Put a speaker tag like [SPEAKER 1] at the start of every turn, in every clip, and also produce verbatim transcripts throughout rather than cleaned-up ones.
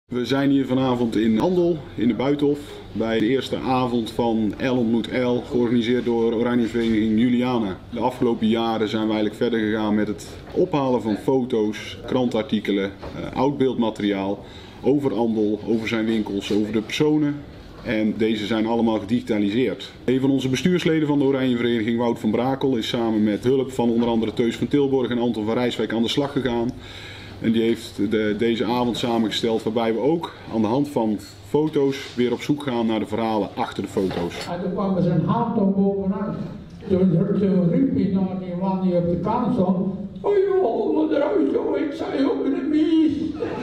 [SPEAKER 1] We zijn hier vanavond in Andel, in de Buitenhof, bij de eerste avond van El ontmoet El, georganiseerd door Oranjevereniging Juliana. De afgelopen jaren zijn we eigenlijk verder gegaan met het ophalen van foto's, krantartikelen, uh, oud beeldmateriaal over Andel, over zijn winkels, over de personen. En deze zijn allemaal gedigitaliseerd. Een van onze bestuursleden van de Oranjevereniging, Wout van Brakel, is samen met hulp van onder andere Teus van Tilborg en Anton van Rijswijk aan de slag gegaan. En die heeft de, deze avond samengesteld waarbij we ook aan de hand van foto's weer op zoek gaan naar de verhalen achter de foto's.
[SPEAKER 2] En toen kwam er zijn hand om bovenaan. Toen, toen riep hij naar die man die op de kant stond. Oh joh, hol me eruit joh, ik zei ook in de mies.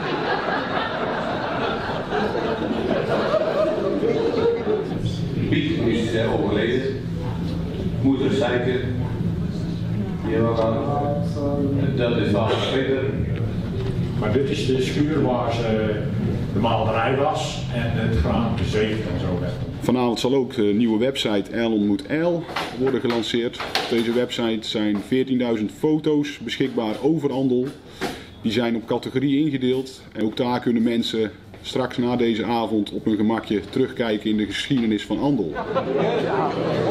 [SPEAKER 3] Piet is uh, overleden. Moeder Sijker. Die was aan. Dat is vader Peter.
[SPEAKER 4] Maar dit is de schuur waar ze de malerij was en het graan gezeefd en zo werd.
[SPEAKER 1] Vanavond zal ook de nieuwe website El ontmoet El worden gelanceerd. Op deze website zijn veertienduizend foto's beschikbaar over Andel. Die zijn op categorie ingedeeld en ook daar kunnen mensen straks na deze avond op hun gemakje terugkijken in de geschiedenis van Andel.